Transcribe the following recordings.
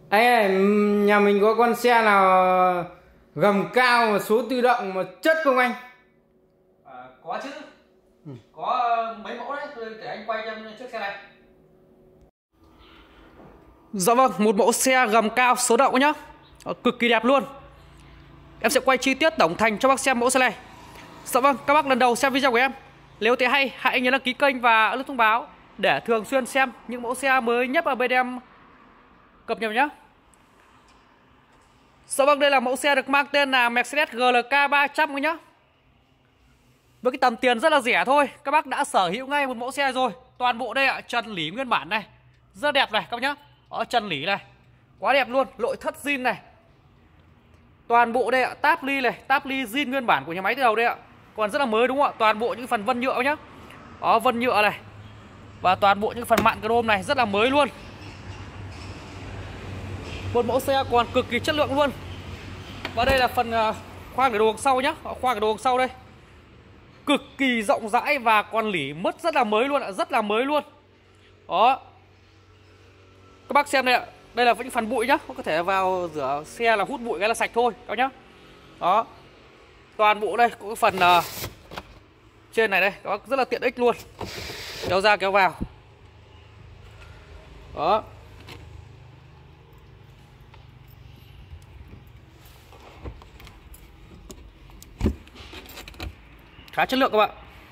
Anh ơi, nhà mình có con xe nào gầm cao mà số tự động mà chất không anh? Có chứ. Có mấy mẫu đấy, tôi để anh quay cho chiếc xe này. Dạ vâng, một mẫu xe gầm cao số động nhá. Cực kỳ đẹp luôn. Em sẽ quay chi tiết tổng thành cho bác xem mẫu xe này. Dạ vâng, các bác lần đầu xem video của em, nếu thấy hay hãy nhớ đăng ký kênh và ấn thông báo để thường xuyên xem những mẫu xe mới nhất ở bên em cập nhật nhé. Dạ vâng, đây là mẫu xe được mang tên là Mercedes GLK 300 nhá. Với cái tầm tiền rất là rẻ thôi, các bác đã sở hữu ngay một mẫu xe rồi. Toàn bộ đây ạ, trần lỉ nguyên bản này, rất đẹp này các bác nhá. Trần lỉ này, quá đẹp luôn, nội thất zin này. Toàn bộ đây ạ, táp ly này, táp ly zin nguyên bản của nhà máy từ đầu đây ạ. Còn rất là mới đúng không ạ? Toàn bộ những phần vân nhựa nhá. Vân nhựa này. Và toàn bộ những phần mạn chrome này rất là mới luôn. Một mẫu xe còn cực kỳ chất lượng luôn. Và đây là phần khoang để đồ đằng sau nhá. Khoang để đồ đằng sau đây, cực kỳ rộng rãi và còn lỉ mất rất là mới luôn ạ, rất là mới luôn. Đó. Các bác xem đây ạ, đây là những phần bụi nhá, có thể vào rửa xe là hút bụi cái là sạch thôi các nhá. Đó. Toàn bộ đây có cái phần trên này đây, các bác rất là tiện ích luôn. Kéo ra kéo vào. Đó. Khá chất lượng các bạn.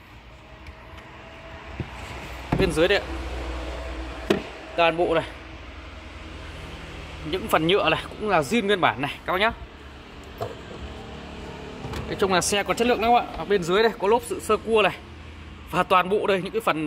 Bên dưới đây, toàn bộ này, những phần nhựa này cũng là zin nguyên bản này các bác nhá. Nói chung là xe còn chất lượng lắm các bạn. Ở bên dưới đây có lốp sự sơ cua này. Và toàn bộ đây những cái phần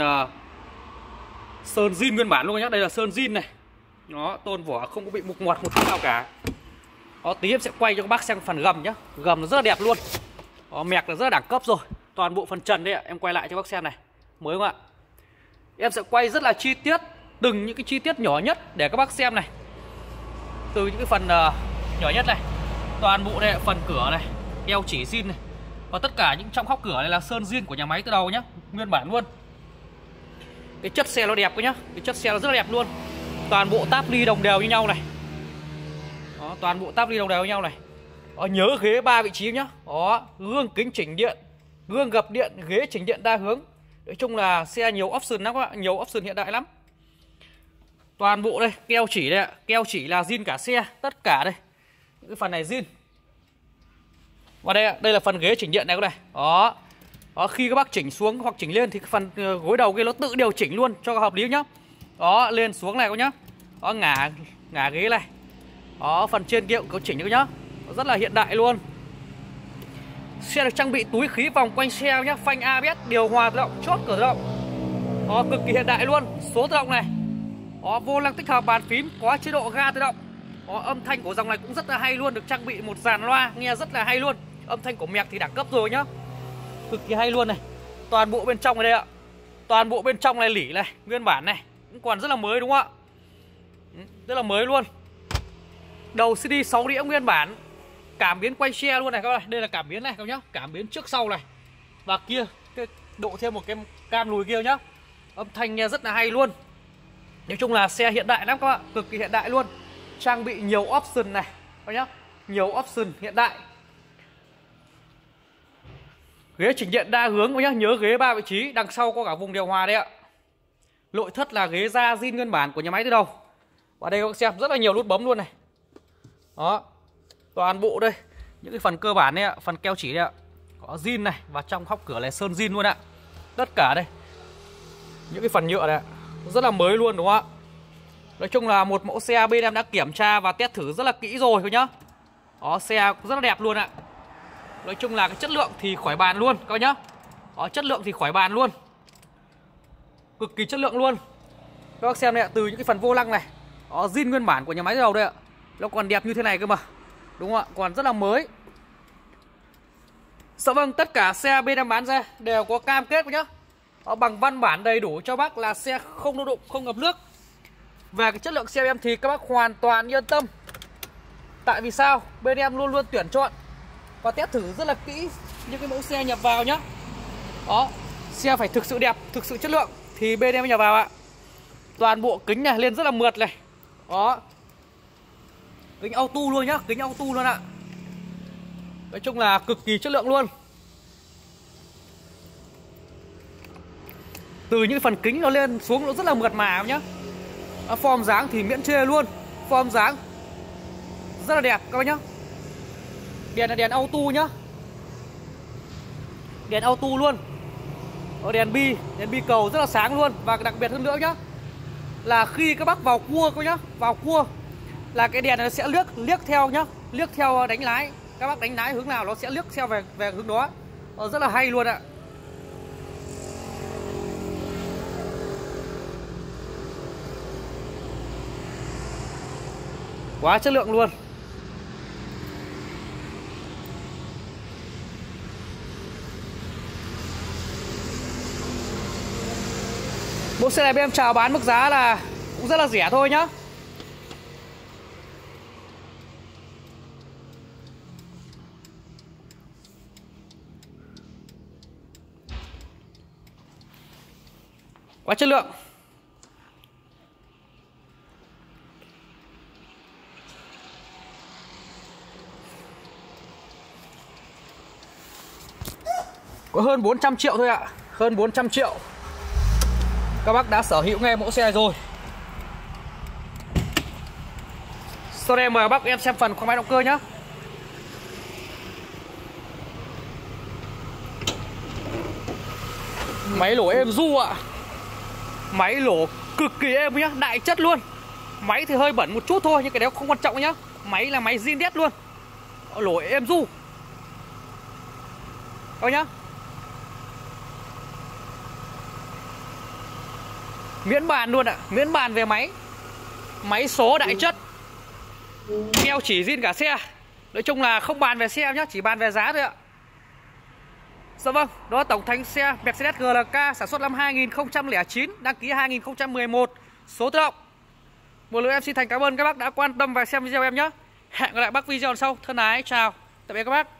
sơn zin nguyên bản luôn nhá. Đây là sơn zin này. Nó tôn vỏ không có bị mục ngoặt một chút nào cả. Tí em sẽ quay cho các bác xem phần gầm nhá. Gầm nó rất là đẹp luôn. Mẹc là rất là đẳng cấp rồi. Toàn bộ phần trần đây ạ, em quay lại cho bác xem này. Mới không ạ? Em sẽ quay rất là chi tiết, từng những cái chi tiết nhỏ nhất để các bác xem này. Từ những cái phần nhỏ nhất này. Toàn bộ đây là phần cửa này, eo chỉ zin này. Và tất cả những trong góc cửa này là sơn zin của nhà máy từ đầu nhá, nguyên bản luôn. Cái chất xe nó đẹp quá nhá, cái chất xe nó rất là đẹp luôn. Toàn bộ táp ly đồng đều như nhau này. Toàn bộ táp ly đồng đều như nhau này. Nhớ ghế 3 vị trí nhá. Gương kính chỉnh điện, gương gập điện, ghế chỉnh điện đa hướng. Nói chung là xe nhiều option lắm các bạn, nhiều option hiện đại lắm. Toàn bộ đây, keo chỉ đây ạ, keo chỉ là zin cả xe, tất cả đây. Những cái phần này zin. Và đây ạ, đây là phần ghế chỉnh điện này các này. Khi các bác chỉnh xuống hoặc chỉnh lên thì cái phần gối đầu kia nó tự điều chỉnh luôn cho hợp lý nhá. Lên xuống này các nhá. Ngả ghế này. Phần trên kia cũng có chỉnh được nhá. Rất là hiện đại luôn. Xe được trang bị túi khí vòng quanh xe nhá, phanh ABS, điều hòa tự động, chốt cửa tự động. Cực kỳ hiện đại luôn. Số tự động này. Vô lăng tích hợp bàn phím, có chế độ ga tự động. Âm thanh của dòng này cũng rất là hay luôn, được trang bị một dàn loa nghe rất là hay luôn. Âm thanh của mẹc thì đẳng cấp rồi nhá. Cực kỳ hay luôn này. Toàn bộ bên trong này đây ạ. Toàn bộ bên trong này lỉ này, nguyên bản này, cũng còn rất là mới đúng không ạ? Rất là mới luôn. Đầu CD 6 đĩa nguyên bản. Cảm biến quay xe luôn này các bạn. Đây là cảm biến này các nhá, cảm biến trước sau này. Và kia, độ thêm một cái cam lùi kia nhá. Âm thanh nghe rất là hay luôn. Nói chung là xe hiện đại lắm các bạn, cực kỳ hiện đại luôn. Trang bị nhiều option này các nhá, nhiều option hiện đại. Ghế chỉnh điện đa hướng các nhá, nhớ ghế 3 vị trí, đằng sau có cả vùng điều hòa đấy ạ. Nội thất là ghế da zin nguyên bản của nhà máy từ đầu. Và đây các bác xem rất là nhiều nút bấm luôn này. Toàn bộ đây, những cái phần cơ bản này ạ, phần keo chỉ đây ạ. Có zin này, và trong góc cửa này sơn zin luôn ạ. Tất cả đây. Những cái phần nhựa này ạ, rất là mới luôn đúng không ạ? Nói chung là một mẫu xe bên em đã kiểm tra và test thử rất là kỹ rồi thôi nhá. Xe rất là đẹp luôn ạ. Nói chung là cái chất lượng thì khỏi bàn luôn các nhá. Chất lượng thì khỏi bàn luôn. Cực kỳ chất lượng luôn. Các bác xem đây ạ, từ những cái phần vô lăng này, zin nguyên bản của nhà máy từ đầu đây ạ. Nó còn đẹp như thế này cơ mà. Đúng không ạ? Còn rất là mới. Dạ vâng, tất cả xe bên em bán ra đều có cam kết nhá. Bằng văn bản đầy đủ cho bác là xe không đụng, không ngập nước. Về cái chất lượng xe em thì các bác hoàn toàn yên tâm. Tại vì sao? Bên em luôn luôn tuyển chọn và test thử rất là kỹ những cái mẫu xe nhập vào nhá. Xe phải thực sự đẹp, thực sự chất lượng thì bên em nhập vào ạ. Toàn bộ kính này lên rất là mượt này. Kính auto luôn nhá, kính auto luôn ạ. Nói chung là cực kỳ chất lượng luôn. Từ những phần kính nó lên xuống nó rất là mượt mà nhá. Form dáng thì miễn chê luôn. Form dáng rất là đẹp các bác nhá. Đèn là đèn auto nhá. Đèn auto luôn. Đèn bi cầu rất là sáng luôn. Và đặc biệt hơn nữa nhá, là khi các bác vào cua các nhá, vào cua là cái đèn nó sẽ liếc theo nhá, liếc theo đánh lái. Các bác đánh lái hướng nào nó sẽ liếc theo về hướng đó. Rất là hay luôn ạ. Quá chất lượng luôn. Bộ xe này bên em chào bán mức giá là cũng rất là rẻ thôi nhá. Quá chất lượng. Có hơn 400 triệu thôi ạ. Hơn 400 triệu các bác đã sở hữu ngay mẫu xe này rồi. Sau đây mời các bác em xem phần khoang máy động cơ nhá. Máy lổ êm du ạ. Máy lổ cực kỳ êm nhá, đại chất luôn. Máy thì hơi bẩn một chút thôi nhưng cái đó không quan trọng nhá. Máy là máy zin đét luôn. Lổ êm du. Coi nhá. Miễn bàn luôn ạ, miễn bàn về máy. Máy số đại chất. Keo chỉ zin cả xe. Nói chung là không bàn về xe nhá, chỉ bàn về giá thôi ạ. Dạ vâng, đó là tổng thành xe Mercedes GLK sản xuất năm 2009, đăng ký 2011, số tự động. Một lần em xin thành cảm ơn các bác đã quan tâm và xem video em nhé. Hẹn gặp lại bác video sau. Thân ái, chào, tạm biệt các bác.